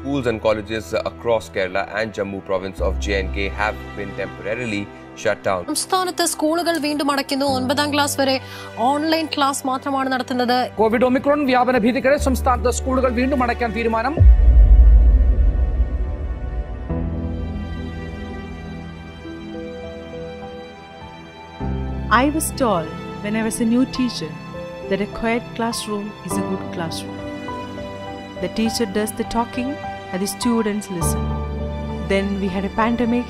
schools and colleges across Kerala and Jammu province of J&K have been temporarily shut down. സംസ്ഥാനത്ത് സ്കൂളുകൾ വീണ്ടും അടയ്ക്കുന്നു. 9ാം ക്ലാസ് വരെ ഓൺലൈൻ ക്ലാസ് മാത്രമാണ് നടത്തുന്നത്. കോവിഡ് ഒമിക്രോൺ വ്യാപന ഭീതിക്കിടെ സംസ്ഥാനത്ത് സ്കൂളുകൾ വീണ്ടും അടയ്ക്കാൻ തീരുമാനം. I was told when I was a new teacher that a quiet classroom is a good classroom. The teacher does the talking and the students listen. Then we had a pandemic.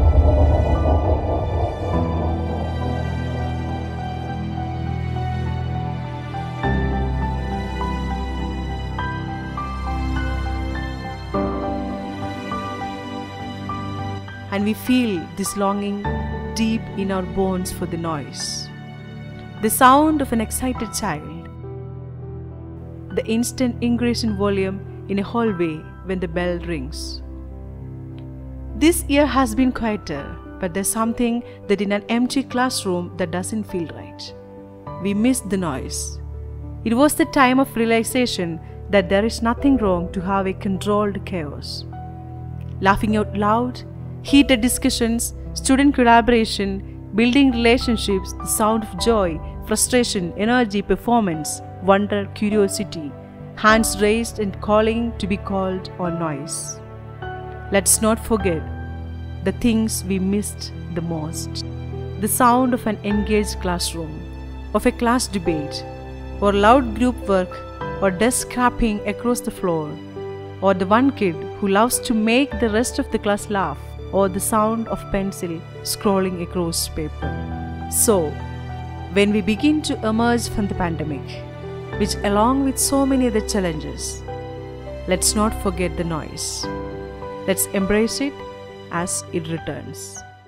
And we feel this longing deep in our bones for the noise. The sound of an excited child. The instant increase in volume in a hallway when the bell rings. This year has been quieter, but there's something that in an empty classroom that doesn't feel right. We miss the noise. It was the time of realization that there is nothing wrong to have a controlled chaos. Laughing out loud, heated discussions, student collaboration, building relationships, the sound of joy, frustration, energy, performance, wonder, curiosity, hands raised and calling to be called or noise. Let's not forget the things we missed the most. The sound of an engaged classroom, of a class debate, or loud group work, or desk scrapping across the floor, or the one kid who loves to make the rest of the class laugh, or the sound of pencil scrolling across paper. So, when we begin to emerge from the pandemic, which along with so many other challenges, let's not forget the noise. Let's embrace it as it returns.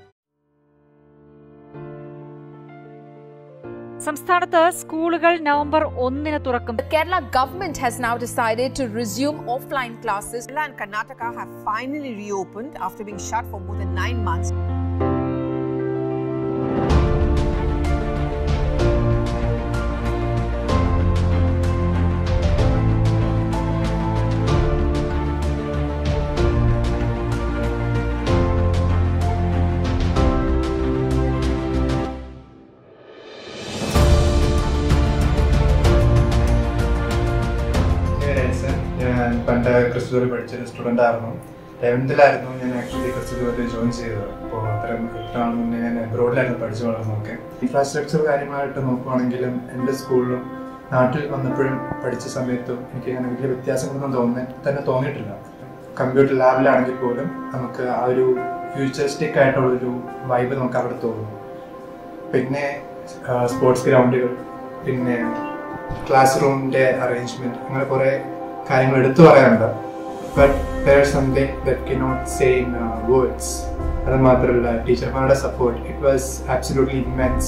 സംസ്ഥാനത്ത് സ്കൂളുകൾ November 1 തുറക്കും. The Kerala government has now decided to resume offline classes. Kerala and Karnataka have finally reopened after being shut for more than 9 months. ഞാൻ പണ്ട് ക്രിസ്തുവിൽ പഠിച്ചൊരു student ആയിരുന്നു. 11th ഞാൻ actually ക്രിസ്തുവിൽ ജോയിൻ ചെയ്തത്. അപ്പോൾ അത്രയും കിട്ടാൻ മുന്നേ ഞാൻ അബ്രോഡിലായിരുന്നു പഠിച്ചു വളർന്നതൊക്കെ. ഇൻഫ്രാസ്ട്രക്ചർ കാര്യമായിട്ട് നോക്കുവാണെങ്കിലും എൻ്റെ സ്കൂളിലും നാട്ടിൽ വന്നപ്പോഴും പഠിച്ച സമയത്തും എനിക്ക് അങ്ങനെ വലിയ വ്യത്യാസങ്ങളൊന്നും തോന്നിയിട്ടില്ല. കമ്പ്യൂട്ടർ ലാബിലാണെങ്കിൽ പോലും നമുക്ക് ആ ഒരു ഫ്യൂച്ചറിസ്റ്റിക് ആയിട്ടുള്ളൊരു വൈബ് നമുക്ക് അവിടെ തോന്നും. പിന്നെ സ്പോർട്സ് ഗ്രൗണ്ടുകൾ, പിന്നെ ക്ലാസ് റൂമിൻ്റെ അറേഞ്ച്മെൻറ്റ്, അങ്ങനെ കുറേ കാര്യങ്ങൾ എടുത്തു പറയാനുണ്ട്. But there is something that cannot say in words. അത് മാത്രമല്ല, ടീച്ചർമാരുടെ support, it was absolutely immense.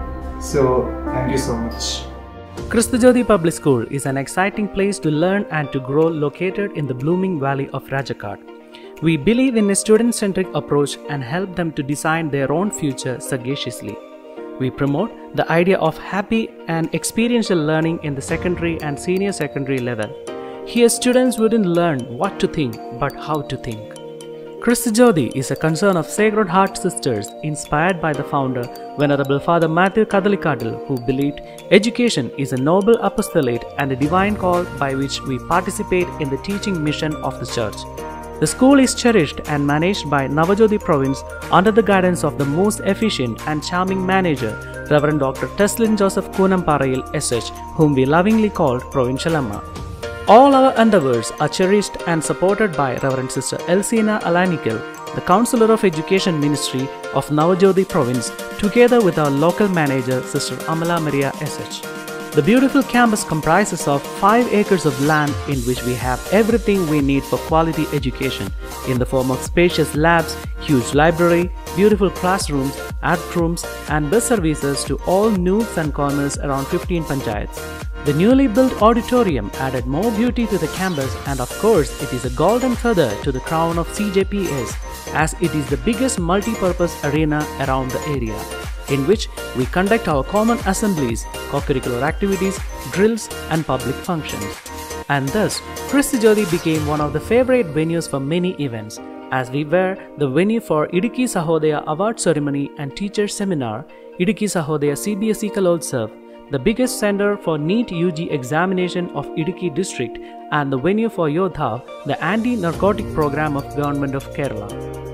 So thank you so much. Kristujodi Public School is an exciting place to learn and to grow, located in the blooming valley of Rajakot. We believe in a student-centric approach and help them to design their own future sagaciously. We promote the idea of happy and experiential learning in the secondary and senior secondary level. Here students wouldn't learn what to think, but how to think. Kristujodi is a concern of Sacred Heart Sisters, inspired by the founder, Venerable Father Matthew Kadhalikadal, who believed education is a noble apostolate and a divine call by which we participate in the teaching mission of the Church. The school is cherished and managed by Navajodi Province under the guidance of the most efficient and charming manager, Reverend Dr. Teslin Joseph Kunamparayil SH, whom we lovingly called Provincial Amma. All our endeavors are cherished and supported by Reverend Sister Elsina Alanikil, the Counselor of Education Ministry of Navajodi Province, together with our local manager, Sister Amala Maria SH. The beautiful campus comprises of 5 acres of land in which we have everything we need for quality education in the form of spacious labs, huge library, beautiful classrooms, art rooms, and bus services to all nooks and corners around 15 panchayats. The newly built auditorium added more beauty to the campus, and of course it is a golden feather to the crown of CJPS, as it is the biggest multi-purpose arena around the area, in which we conduct our common assemblies, co-curricular activities, drills and public functions. and thus Christu Jyothi became one of the favorite venues for many events, as we were the venue for Idukki Sahodaya Award Ceremony and Teacher Seminar, Idukki Sahodaya CBSE Kalotsav, the biggest center for NEET UG examination of Idukki district, and the venue for Yodha, the anti-narcotic program of Government of Kerala.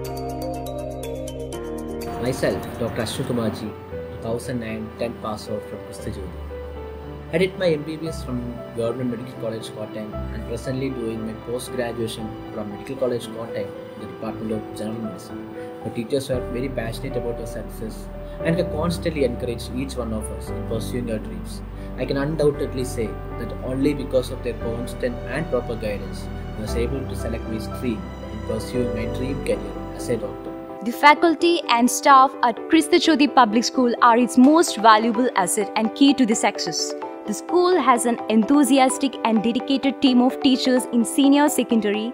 Myself, Dr. Ashwin Kumarji, 2009 10th pass out from Christu Jyothi. I did my MBBS from Government Medical College Kottayam and presently doing my post-graduation from Medical College Kottayam in the Department of General Medicine. The teachers were very passionate about our success and have constantly encouraged each one of us in pursuing our dreams. I can undoubtedly say that only because of their constant and proper guidance, I was able to select my stream in pursuing my dream career as a doctor. The faculty and staff at Christu Jyothi Public School are its most valuable asset and key to the success. The school has an enthusiastic and dedicated team of teachers in senior secondary,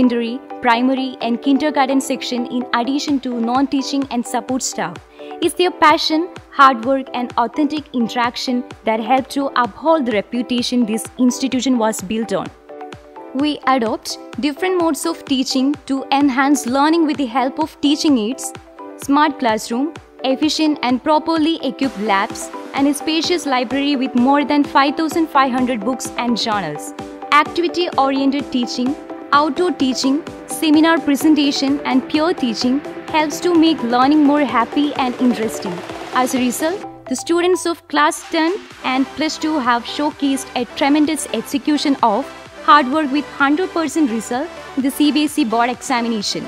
primary and kindergarten section in addition to non-teaching and support staff. It's their passion, hard work and authentic interaction that helped to uphold the reputation this institution was built on. We adopt different modes of teaching to enhance learning with the help of teaching aids, smart classroom, efficient and properly equipped labs, and a spacious library with more than 5,500 books and journals. Activity-oriented teaching, outdoor teaching, seminar presentation and peer teaching helps to make learning more happy and interesting. As a result, the students of class 10 and plus 2 have showcased a tremendous execution of hard work with 100% result in the CBSE board examination.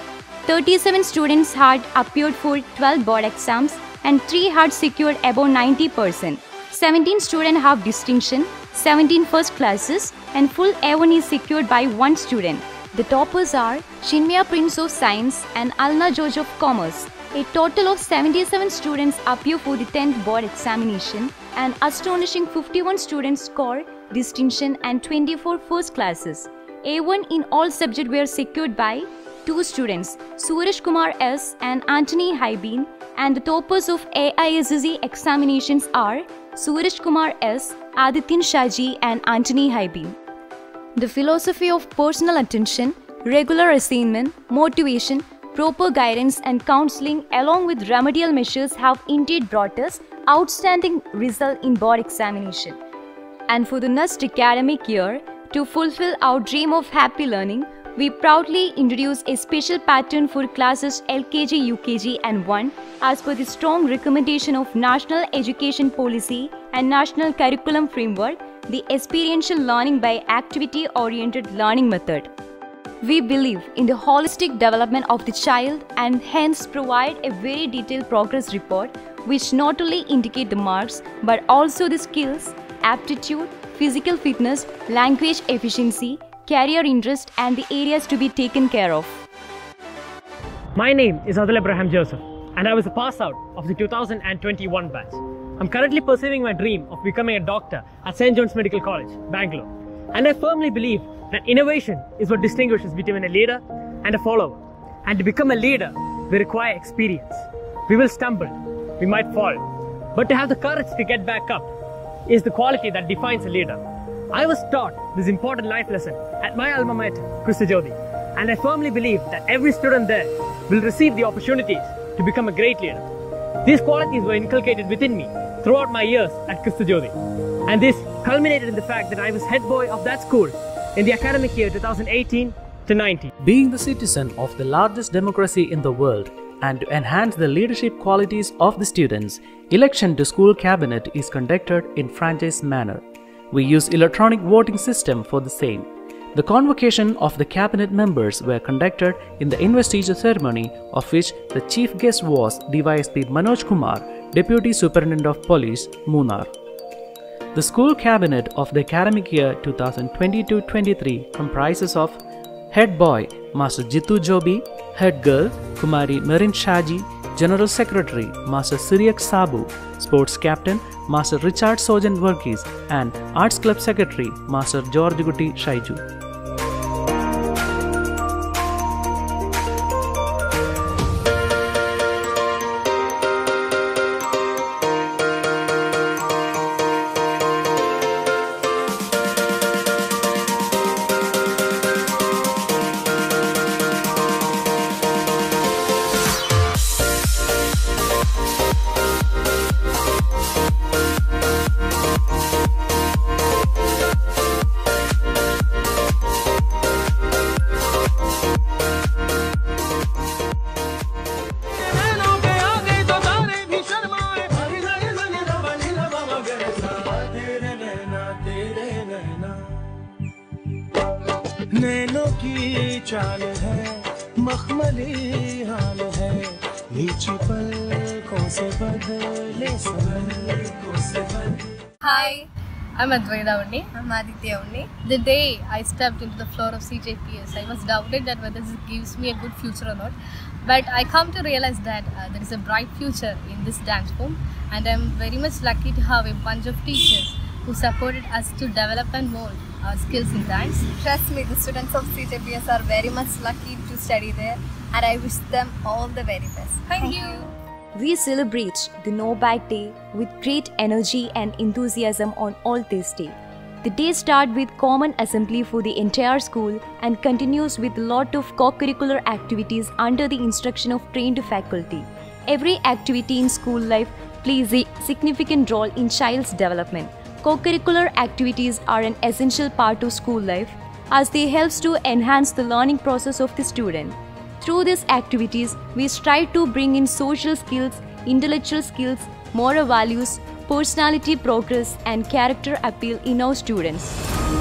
37 students had appeared for 12 board exams and 3 had secured above 90%. 17 students have distinction, 17 first classes and full A1 is secured by 1 student. The toppers are Chinmaya Prince of Science and Alna George of Commerce. A total of 77 students appear for the 10th board examination and astonishing 51 students score distinction and 24 first classes. A1 in all subjects were secured by 2 students, Suresh Kumar S and Antony Hybeen, and the toppers of AISSE examinations are Suresh Kumar S, Adityan Shaji and Antony Hybeen. The philosophy of personal attention, regular assignment, motivation, proper guidance and counseling along with remedial measures have indeed brought us outstanding result in board examination. And for the next academic year, to fulfill our dream of happy learning, we proudly introduce a special pattern for classes LKG, UKG and 1 as per the strong recommendation of National Education Policy and National Curriculum Framework, the experiential learning by activity-oriented learning method. We believe in the holistic development of the child and hence provide a very detailed progress report which not only indicate the marks but also the skills, aptitude, physical fitness, language efficiency, career interest and the areas to be taken care of. My name is Adil Abraham Joseph and I was a pass out of the 2021 batch. I'm currently pursuing my dream of becoming a doctor at St. John's Medical College, Bangalore. And I firmly believe that innovation is what distinguishes between a leader and a follower. And to become a leader, we require experience. We will stumble, we might fall, but to have the courage to get back up is the quality that defines a leader. I was taught this important life lesson at my alma mater, Christu Jyothi, and I firmly believe that every student there will receive the opportunities to become a great leader. These qualities were inculcated within me throughout my years at Christu Jyothi, and this culminated in the fact that I was head boy of that school in the academic year 2018-19. Being the citizen of the largest democracy in the world and to enhance the leadership qualities of the students, election to school cabinet is conducted in franchise manner. We use electronic voting system for the same. The convocation of the cabinet members were conducted in the investiture ceremony, of which the chief guest was DYSP Manoj Kumar, Deputy Superintendent of Police, Munnar. The school cabinet of the academic year 2022-23 comprises of Head Boy Master Jitu Jobi, Head Girl Kumari Merin Shaji, General Secretary Master Siriak Sabu, Sports Captain Master Richard Sojan Verghese and Arts Club Secretary Master George Gutti Shaiju. नैनों की चाल है, मखमली हाल है, नीची पलकों से बदले पलकों से बदले. Hi, I'm Advaita Unni. I'm Aditya Unni. The day I stepped into the floor of CJPS, I was doubted that whether this gives me a good future or not. But I come to realize that there is a bright future in this dance form, and I'm very much lucky to have a bunch of teachers who supported us to develop and mold our skills in dance. Trust me, the students of CJPS are very much lucky to study there, and I wish them all the very best. Thank you. We celebrate the No Bag Day with great energy and enthusiasm on All This Day. The day starts with common assembly for the entire school and continues with a lot of co-curricular activities under the instruction of trained faculty. Every activity in school life plays a significant role in child's development. Co-curricular activities are an essential part of school life as they help to enhance the learning process of the student. Through these activities, we strive to bring in social skills, intellectual skills, moral values, personality progress, and character appeal in our students.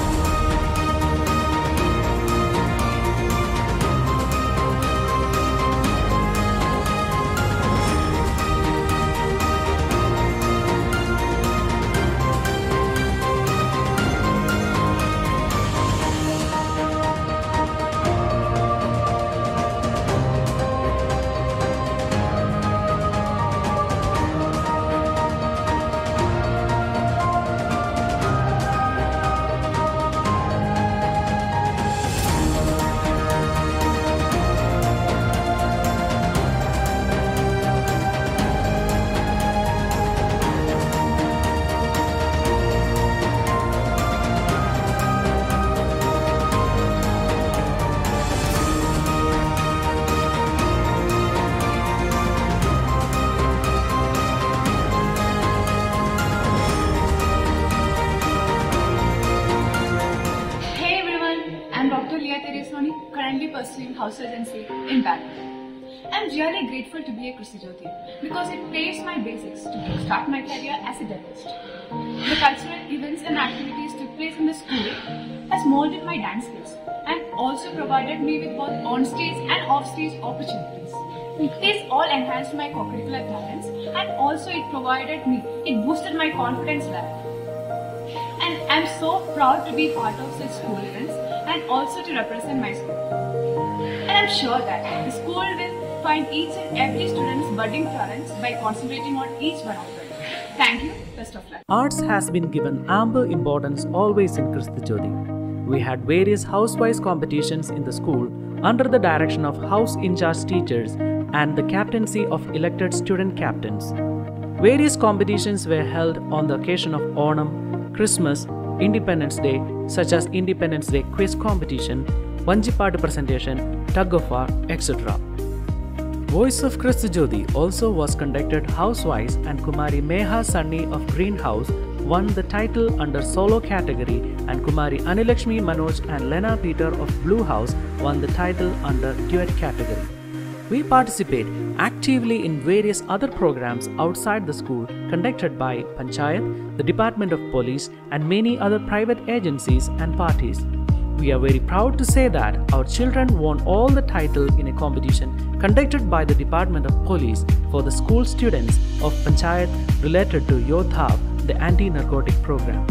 Currently pursuing house residency in Bangalore. I'm really grateful to be a Kristi Jyoti because it paves my basics to start my career as a dentist. The cultural events and activities took place in the school has molded my dance skills and also provided me with both on-stage and off-stage opportunities. These all enhanced my co-curricular talents and also it boosted my confidence level. And I'm so proud to be part of such school events and also to represent my school. And I'm sure that the school will find each and every student's budding talents by concentrating on each one of them. Thank you. Best of luck. Arts has been given ample importance always in Kristi Jyoti. We had various house-wise competitions in the school under the direction of house-in-charge teachers and the captaincy of elected student captains. Various competitions were held on the occasion of Onam, Christmas, Independence Day, such as Independence Day quiz competition, Vanjipadu presentation, tug of war, etc. Voice of Kristi Jyoti also was conducted house-wise, and Kumari Meha Sunny of Greenhouse won the title under solo category, and Kumari Anilakshmi Manoj and Lena Peter of Blue House won the title under duet category. We participate actively in various other programs outside the school conducted by Panchayat, the Department of Police, and many other private agencies and parties. We are very proud to say that our children won all the title in a competition conducted by the Department of Police for the school students of Panchayat related to Yodhav, the anti-narcotic program.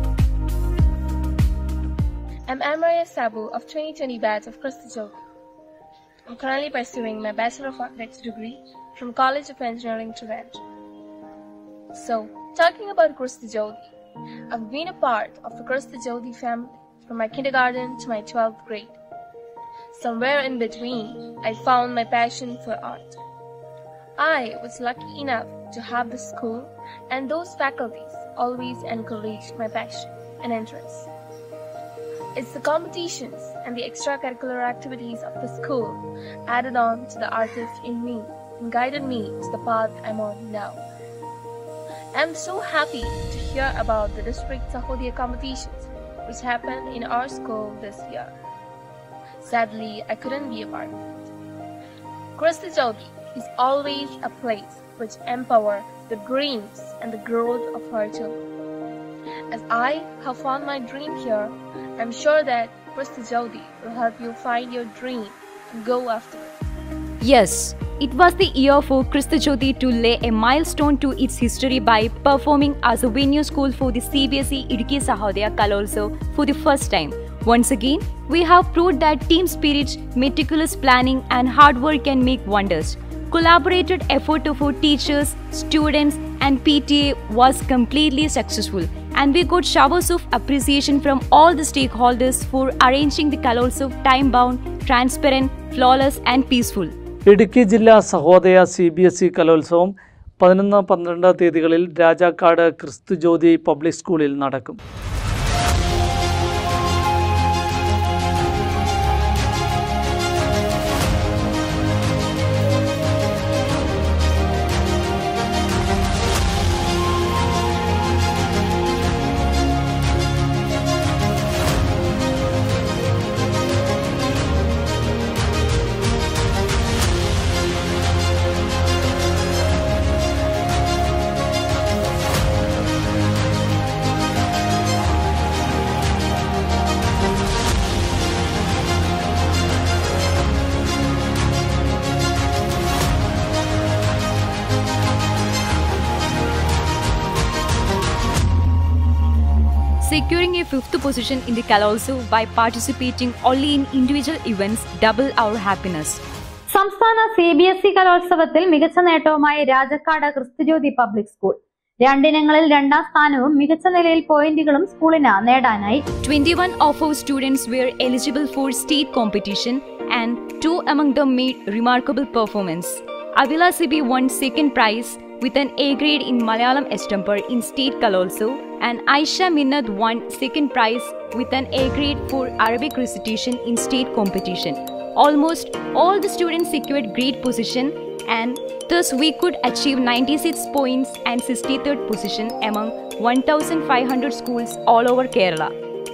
I'm Amaria Sabu of 2020 batch of Kristi Jyoti. I'm currently pursuing my Bachelor of Architecture degree from College of Engineering, Toronto. So, talking about Kristi Jyoti, I've been a part of the Kristi Jyoti family from my kindergarten to my 12th grade. Somewhere in between, I found my passion for art. I was lucky enough to have the school and those faculties always encourage my passion and interest. It's the competitions and the extracurricular activities of the school added on to the artist in me and guided me to the path I'm on now. I'm so happy to hear about the district Sahodaya competitions which happened in our school this year. Sadly, I couldn't be a part of it. Kristi Jyoti is always a place which empowers the dreams and the growth of our children. As I have found my dream here, I'm sure that Kristi Jyoti will help you find your dream and go after it. Yes, it was the year for Kristi Jyoti to lay a milestone to its history by performing as a venue school for the CBSE Idukki Sahodaya Kaloltsav for the first time. Once again, we have proved that team spirit, meticulous planning and hard work can make wonders. Collaborated effort of our teachers, students and PTA was completely successful, and we got showers of appreciation from all the stakeholders for arranging the Kaloltsav time-bound, transparent, flawless and peaceful. Idukki ജില്ലാ Sahodaya CBSE കലോത്സവം 11-12 തീയതികളിൽ Rajakkad Kristujyoti public സ്കൂളിൽ നടക്കും. Securing a 5th position in the Kaloltsav by participating only in individual events double our happiness. സംസ്ഥാന CBSE കലോത്സവത്തിൽ മികച്ച നേട്ടവുമായി Rajakkad Kristujyothi public school. രണ്ടിനങ്ങളിൽ രണ്ടാം സ്ഥാനവും മികച്ച നിലയിൽ പോയിന്റുകളും സ്കൂളിന് നേടാനായി. 21 of our students were eligible for state competition and 2 among them made remarkable performance. Avila Sibi won second prize with an A grade in Malayalam Estamper in state Kaloltsav, and Aisha Minnat won second prize with an A grade for Arabic recitation in state competition. Almost all the students secured great position, and thus we could achieve 96 points and 63rd position among 1,500 schools all over Kerala.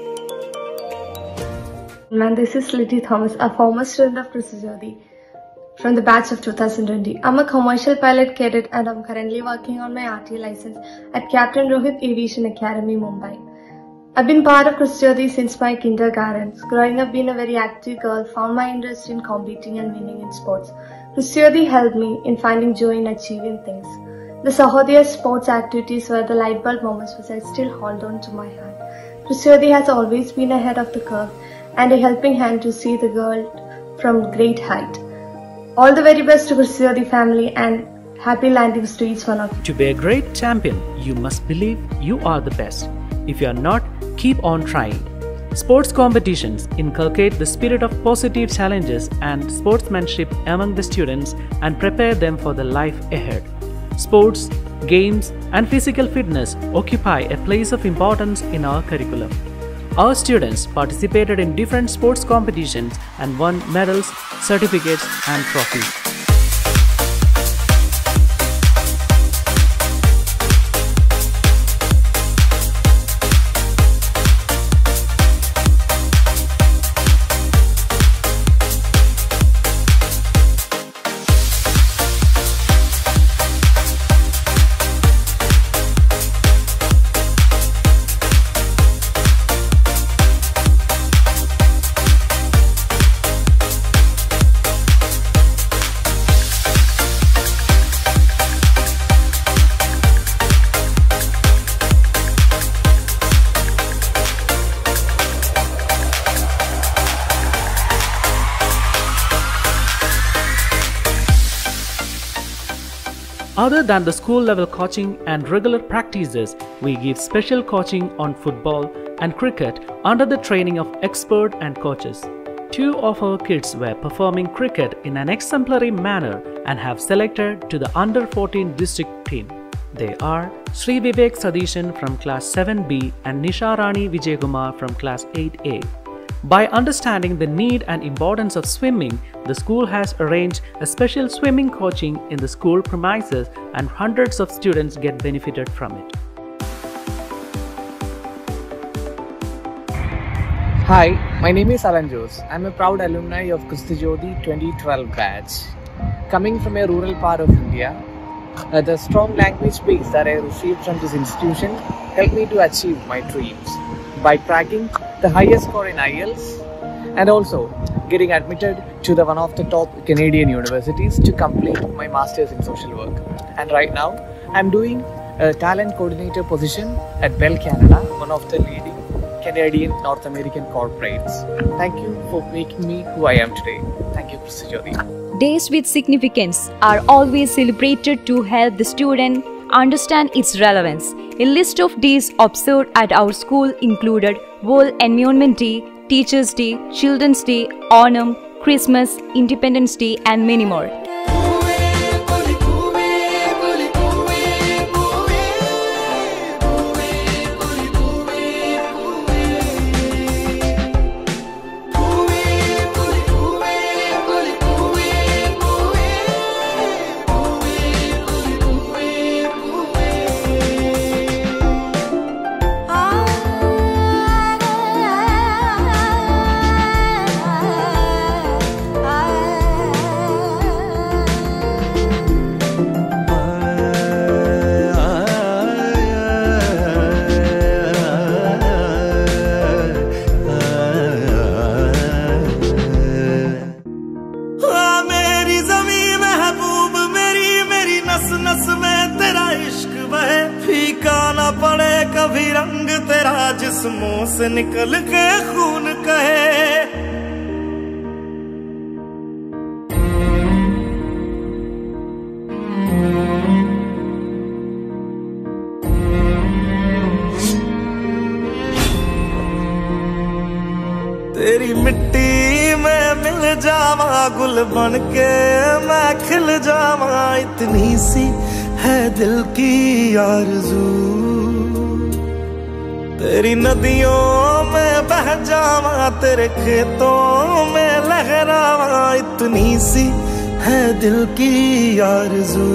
This is Liddy Thomas, a former student of Kristi Jyoti from the batch of 2020. I'm a commercial pilot cadet and I'm currently working on my RT license at Captain Rohit Aviation Academy, Mumbai. I've been part of Kristi Jyoti since my kindergarten. Growing up being a very active girl, found my interest in competing and winning in sports. Kristi Jyoti helped me in finding joy in achieving things. The Sahodaya sports activities were the light bulb moments which I still hold on to my hand. Kristi Jyoti has always been ahead of the curve and a helping hand to see the world from great height. All the very best to Kristi Jyoti family and happy landings to each one of you. To be a great champion, you must believe you are the best. If you are not, keep on trying. Sports competitions inculcate the spirit of positive challenges and sportsmanship among the students and prepare them for the life ahead. Sports, games, and physical fitness occupy a place of importance in our curriculum. Our students participated in different sports competitions and won medals, certificates, and trophies. Other than the school level coaching and regular practices, we give special coaching on football and cricket under the training of expert and coaches. 2 of our kids were performing cricket in an exemplary manner and have selected to the under 14 district team. They are Sri Vivek Sadishan from class 7B and Nisha Rani Vijaykumar from class 8A. By understanding the need and importance of swimming, the school has arranged a special swimming coaching in the school premises and hundreds of students get benefited from it. Hi, my name is Alan Jose. I'm a proud alumni of Kristi Jyoti 2012 batch. Coming from a rural part of India, the strong language base that I received from this institution helped me to achieve my dreams. By cracking the highest score in IELTS, and also getting admitted to one of the top Canadian universities to complete my master's in social work. And right now, I'm doing a talent coordinator position at Bell Canada, one of the leading Canadian North American corporates. Thank you for making me who I am today. Thank you, Kristi Jyothi. Days with significance are always celebrated to help the student understand its relevance. A list of days observed at our school included World Environment Day, Teachers' Day, Children's Day, Onam, Christmas, Independence Day, and many more. कभी रंग तेरा जिस्मों से निकल के खून कहे। तेरी मिट्टी में मिल जावा गुल बन के मैं खिल जावा, इतनी सी है दिल की आरज़ू। तेरी नदियों में बह जावा तेरे खेतों में लहरावा, इतनी सी है दिल की आरज़ू।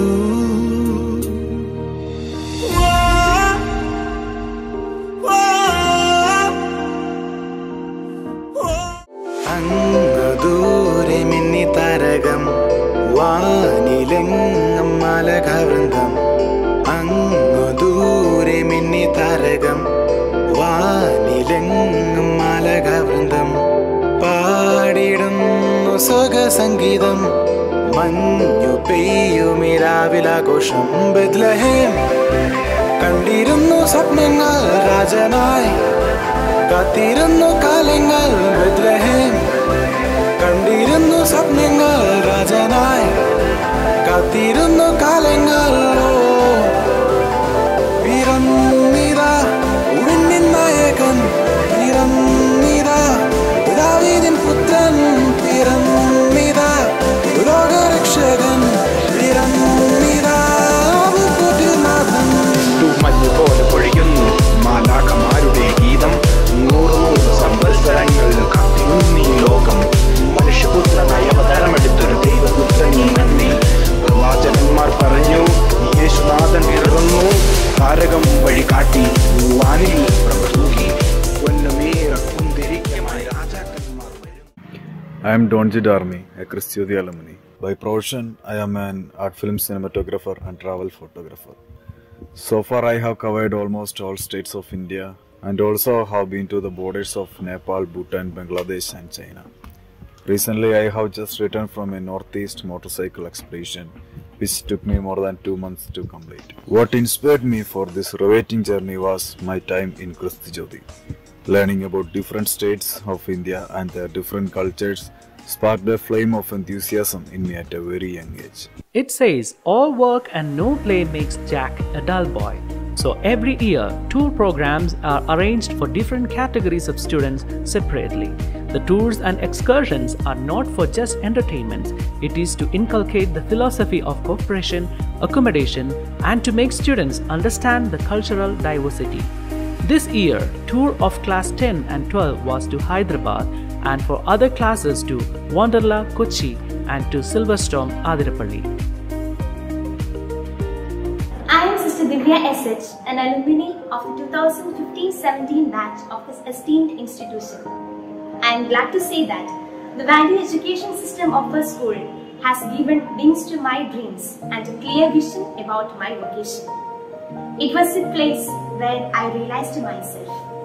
അങ്ങദൂരെ മിന്നി താരകം വാനിലെങ്ങും മാലകവൃന്ദം, അങ്ങദൂരെ മിന്നി താരകം വാനിലെങ്ങും മാലകവൃന്ദം, പാടിടുന്നു സുഖസംഗീതം മഞ്ഞു പെയ്യുമിരാവിലാഘോഷം। ബെത്ലഹേം കണ്ടിരുന്നു സ്വപ്നങ്ങൾ രാജനായി കാത്തിരുന്നു കാലങ്ങൾ, ബെത്ലഹേം കണ്ടിരുന്നു സ്വപ്നങ്ങൾ രാജനായി കാത്തിരുന്നു കാലങ്ങൾ। പിറന്നിതാ വിണ്ണിൻ നായകൻ, പിറന്നിതാ ദാവീദിൻ പുത്രൻ, പിറന്നിതാ ലോകരക്ഷകൻ, പിറന്നിതാ കൂട്ടുനാഥൻ। മഞ്ഞു പോലെ പൊഴിയുന്നു മാലാഖമാരുടെ ഗീതം, 100 സംവത്സരങ്ങൾ കാത്തിരുന്നീ ലോകം। മനുഷ്യപുത്രനായി അവതാരമെടുത്തൊരു ദൈവപുത്രൻ നന്ദി, പ്രവാചകന്മാർ പറഞ്ഞു യേശുനാഥൻ പിറന്നു, താരകം വഴി കാട്ടി വാനിൽ പ്രഭ തൂക്കി, പൊന്നുമേറക്കുന്തിരിക്കമായി രാജാക്കന്മാർ വരും. I am Donji Darmi, a Kristi Jyothi alumni. By profession, I am an art film cinematographer and travel photographer. So far, I have covered almost all states of India and also have been to the borders of Nepal, Bhutan, Bangladesh and China. Recently, I have just returned from a northeast motorcycle expedition, which took me more than 2 months to complete. What inspired me for this riveting journey was my time in Kristi Jyothi. Learning about different states of India and their different cultures sparked a flame of enthusiasm in me at a very young age. It says, all work and no play makes Jack a dull boy. So every year, tour programs are arranged for different categories of students separately. The tours and excursions are not for just entertainment. It is to inculcate the philosophy of cooperation, accommodation, and to make students understand the cultural diversity. This year, tour of class 10 and 12 was to Hyderabad, and for other classes to Wonderla, Kochi, and to Silverstone, Adirapalli. I am Sister Divya SH, an alumni of the 2015-17 batch of this esteemed institution. I am glad to say that the value education system of our school has given wings to my dreams and a clear vision about my vocation. It was a place where I realized myself.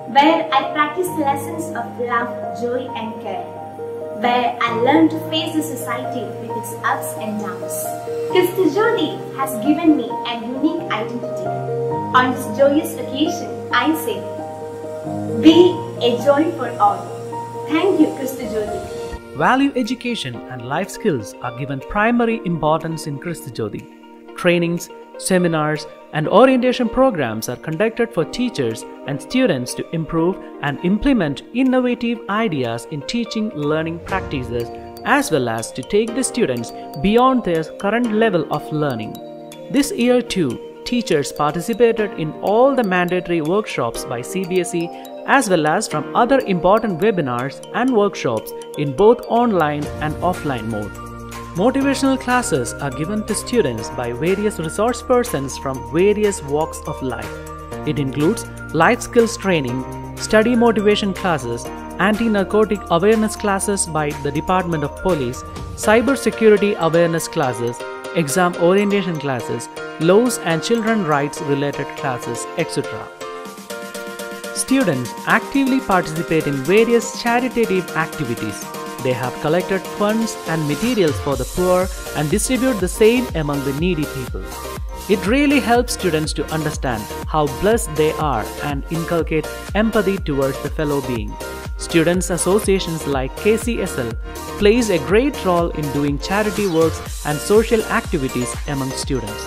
where I practiced lessons of love, joy and care, where I learned to face the society with its ups and downs. Christi Jyoti has given me a unique identity. On this joyous occasion, I say, be a joy for all. Thank you, Christi Jyoti. Value education and life skills are given primary importance in Christi Jyoti. Trainings, seminars, and orientation programs are conducted for teachers and students to improve and implement innovative ideas in teaching learning practices, as well as to take the students beyond their current level of learning. This year too, teachers participated in all the mandatory workshops by CBSE as well as from other important webinars and workshops in both online and offline mode. Motivational classes are given to students by various resource persons from various walks of life. It includes life skills training, study motivation classes, anti-narcotic awareness classes by the Department of Police, cyber security awareness classes, exam orientation classes, laws and children rights related classes, etc. Students actively participate in various charitative activities. They have collected funds and materials for the poor and distribute the same among the needy people. It really helps students to understand how blessed they are and inculcate empathy towards the fellow being. Students' associations like KCSL plays a great role in doing charity works and social activities among students.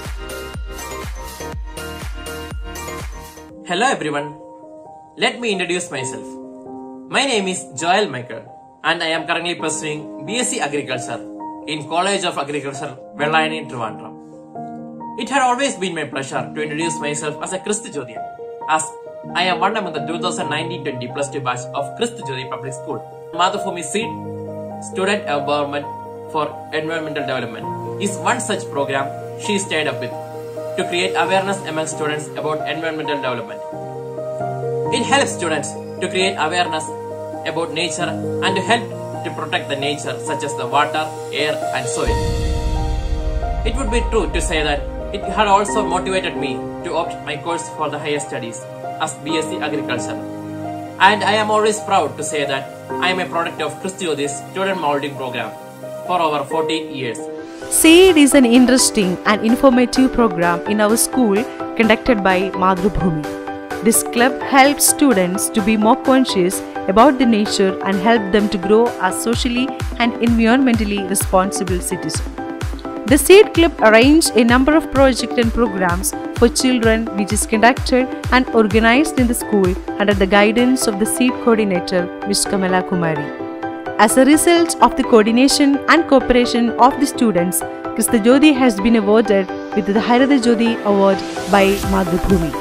Hello everyone. Let me introduce myself. My name is Joel Michael and I am currently pursuing BSc Agriculture in College of Agriculture, Vellayanai, Trivandrum. It had always been my pleasure to introduce myself as a Christi Jyothian, as I am one among the 2019-20 plus 2 batch of Christi Jyoti Public School. Madhubhumi Seed Student Empowerment for Environmental Development is one such program she stayed up with to create awareness among students about environmental development. It helps students to create awareness about nature and to help to protect the nature such as the water, air and soil. It would be true to say that it had also motivated me to opt my course for the higher studies as BSc Agriculture. And I am always proud to say that I am a product of Christi Jyothi's student molding program for over 14 years. SEED is an interesting and informative program in our school conducted by Madhubhumi. This club helps students to be more conscious about the nature and help them to grow as socially and environmentally responsible citizens. The SEED Club arranged a number of projects and programs for children which is conducted and organized in the school under the guidance of the SEED coordinator, Ms. Kamala Kumari. As a result of the coordination and cooperation of the students, Christi Jyoti has been awarded with the Harada Jyoti Award by Madhubhumi.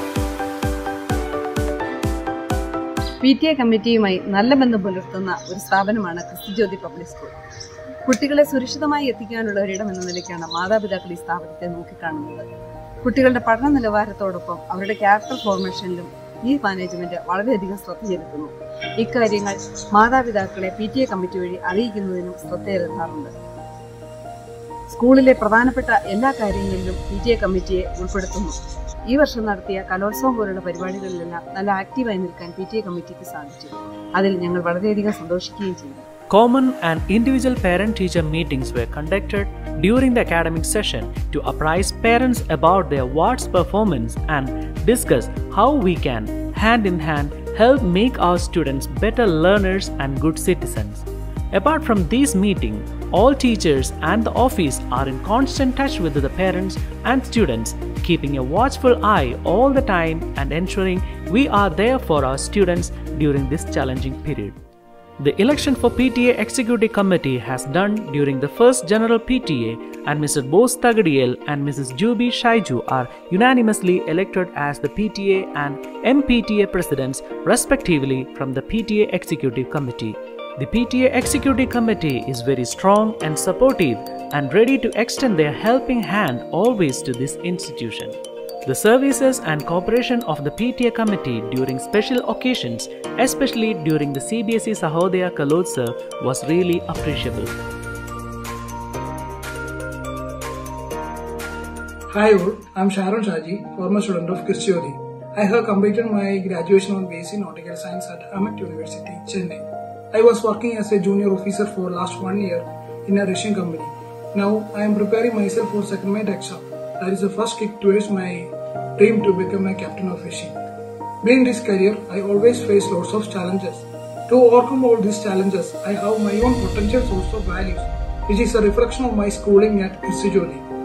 PTA കമ്മിറ്റിയുമായി നല്ല ബന്ധം പുലർത്തുന്ന ഒരു സ്ഥാപനമാണ് ക്രിസ്തി ജ്യോതി public school. കുട്ടികളെ സുരക്ഷിതമായി എത്തിക്കാനുള്ള ഒരിടം എന്ന നിലയ്ക്കാണ് മാതാപിതാക്കൾ ഈ സ്ഥാപനത്തെ നോക്കിക്കാണുന്നത്. കുട്ടികളുടെ പഠന നിലവാരത്തോടൊപ്പം അവരുടെ ക്യാരക്ടർ ഫോർമേഷനിലും ഈ മാനേജ്മെന്റ് വളരെയധികം ശ്രദ്ധ ചെലുത്തുന്നു. ഇക്കാര്യങ്ങൾ മാതാപിതാക്കളെ PTA കമ്മിറ്റി വഴി അറിയിക്കുന്നതിനും ശ്രദ്ധ ചെലുത്താറുണ്ട്. സ്കൂളിലെ പ്രധാനപ്പെട്ട എല്ലാ കാര്യങ്ങളിലും PTA കമ്മിറ്റിയെ ഉൾപ്പെടുത്തുന്നു. ഈ വർഷം നടത്തിയ കലോത്സവം പോലുള്ള പരിപാടികളിലെല്ലാം നല്ല ആക്റ്റീവായി നിൽക്കാൻ PTA കമ്മിറ്റിക്ക് സാധിച്ചു. അതിൽ ഞങ്ങൾ വളരെയധികം സന്തോഷിക്കുകയും ചെയ്തു. Common and individual parent-teacher meetings were conducted during the academic session to apprise parents about their ward's performance and discuss how we can, hand in hand, help make our students better learners and good citizens. Apart from these meetings, all teachers and the office are in constant touch with the parents and students, keeping a watchful eye all the time and ensuring we are there for our students during this challenging period. The election for PTA Executive Committee has done during the first General PTA, and Mr. Bose Tagadiyel and Mrs. Jubi Shaiju are unanimously elected as the PTA and MPTA Presidents respectively from the PTA Executive Committee. The PTA Executive Committee is very strong and supportive and ready to extend their helping hand always to this institution. The services and cooperation of the PTA committee during special occasions, especially during the CBSE Sahodaya Kalotsav, was really appreciable. Hi all, I'm Sharon Shaji, former student of Christi Jyoti. I have completed my graduation on BSc Nautical Science at Amet University, Chennai. I was working as a junior officer for last 1 year in a Russian company. Now I am preparing myself for second mate exam. That is the first kick towards my dream to become a captain of fishing. Being this career, I always face lots of challenges. To overcome all these challenges, I have my own potential source of values, which is a reflection of my schooling at Christi Jyoti.